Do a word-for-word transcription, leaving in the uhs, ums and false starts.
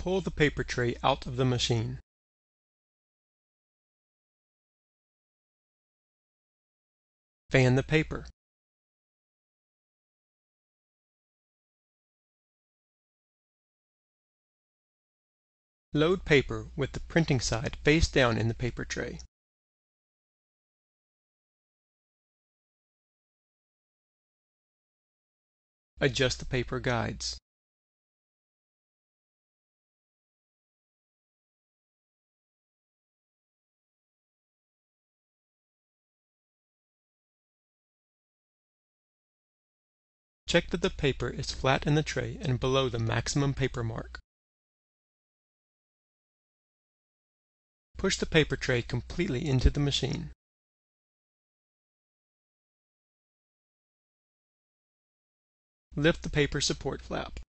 Pull the paper tray out of the machine. Fan the paper. Load paper with the printing side face down in the paper tray. Adjust the paper guides. Check that the paper is flat in the tray and below the maximum paper mark. Push the paper tray completely into the machine. Lift the paper support flap.